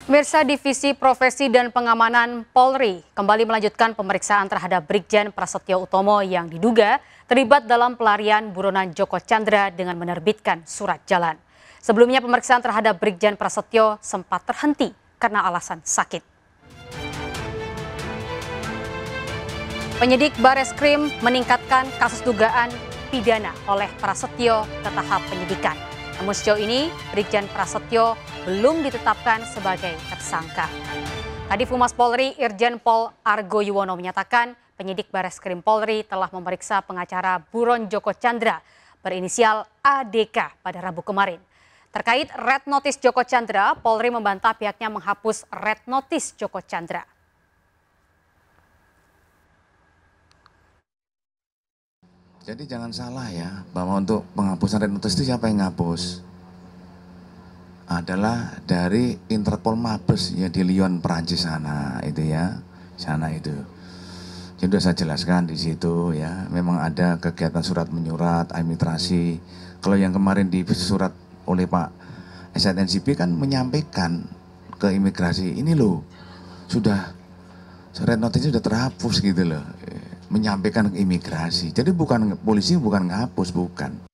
Pemirsa Divisi Profesi dan Pengamanan Polri kembali melanjutkan pemeriksaan terhadap Brigjen Prasetyo Utomo yang diduga terlibat dalam pelarian buronan Joko Chandra dengan menerbitkan surat jalan. Sebelumnya pemeriksaan terhadap Brigjen Prasetyo sempat terhenti karena alasan sakit. Penyidik Bareskrim meningkatkan kasus dugaan pidana oleh Prasetyo ke tahap penyidikan. Namun sejauh ini Brigjen Prasetyo belum ditetapkan sebagai tersangka. Kadif Humas Polri Irjen Pol Argo Yuwono menyatakan penyidik Bareskrim Polri telah memeriksa pengacara buron Joko Chandra berinisial ADK pada Rabu kemarin. Terkait red notice Joko Chandra, Polri membantah pihaknya menghapus red notice Joko Chandra. Jadi jangan salah ya, bahwa untuk penghapusan red notice itu siapa yang ngapus? Adalah dari Interpol Mabes ya di Lyon, Perancis sana itu ya, sana itu. Jadi sudah saya jelaskan di situ ya, memang ada kegiatan surat menyurat, administrasi. Kalau yang kemarin di surat oleh Pak SNCP kan menyampaikan ke imigrasi, ini loh sudah red notice sudah terhapus gitu loh, menyampaikan ke imigrasi. Jadi bukan polisi bukan ngapus, bukan.